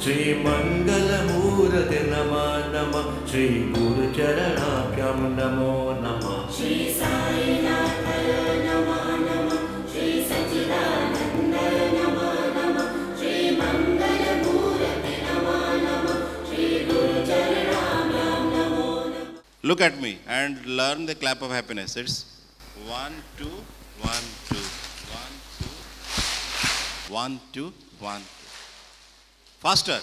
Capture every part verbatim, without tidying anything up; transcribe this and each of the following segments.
Shri Mangalamurate Nama Nama Shri Guru Charanabhyam Namo Nama Shri Sai Angan Nama Nama Shri Sachidananda Nama Nama Shri Mangalamurate Nama Nama Shri Guru Charanabhyam Namo Nama. Look at me and learn the clap of happiness. It's one, two, one, two, one, two, one, two, one. Faster.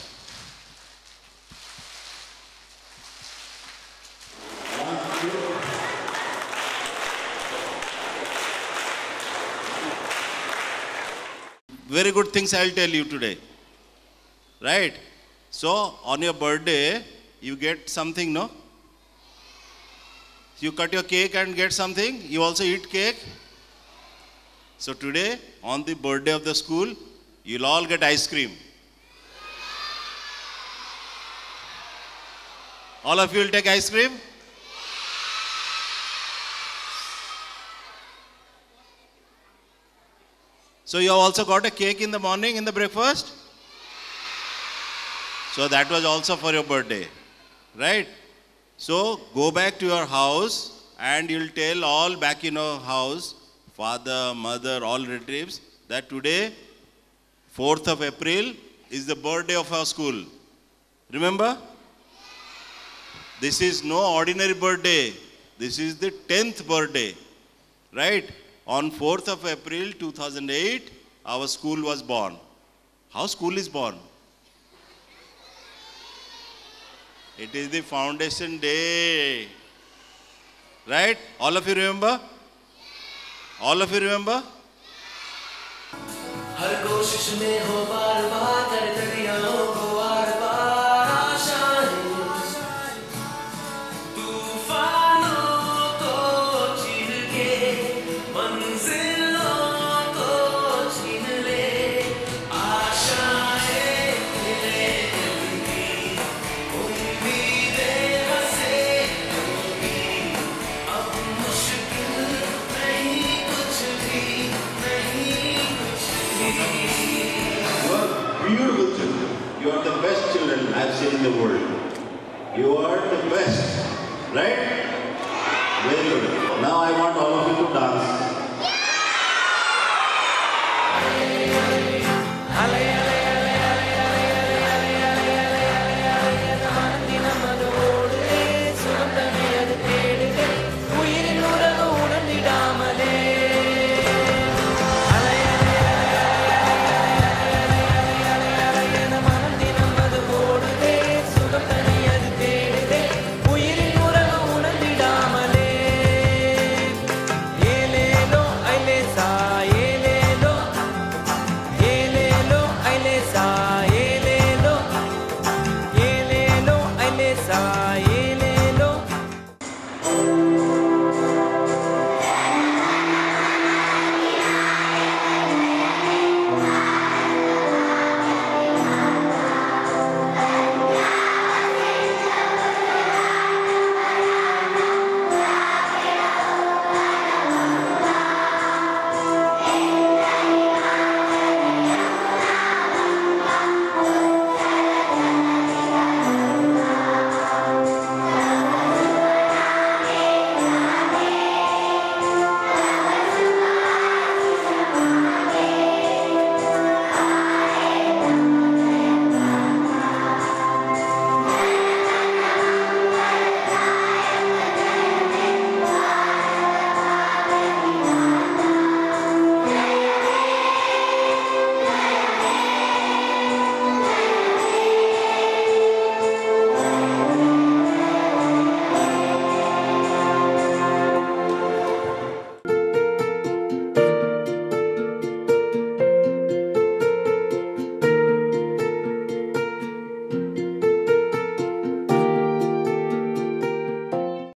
Very good things I'll tell you today. Right? So, on your birthday, you get something, no? You cut your cake and get something. You also eat cake. So today, on the birthday of the school, you'll all get ice cream. All of you will take ice cream? So you have also got a cake in the morning in the breakfast? So that was also for your birthday, right? So go back to your house and you'll tell all back in your house, father, mother, all relatives, that today, fourth of April, is the birthday of our school. Remember? This is no ordinary birthday. This is the tenth birthday, right? On fourth of April two thousand eight, our school was born. How school is born? It is the foundation day, right? All of you remember? All of you remember? हर कोशिश में हो बार बार कर दरियाओं को are पार आशाएं तूफानों को चीर के मंजिलों को छीन ले आशाएं मिले होंगी उम्मीदें हंसे होंगी अब मुश्किल नहीं कुछ भी नहीं You are beautiful children. You are the best children I've seen in the world. You are the best, right? Very good. Now I want all of you to dance.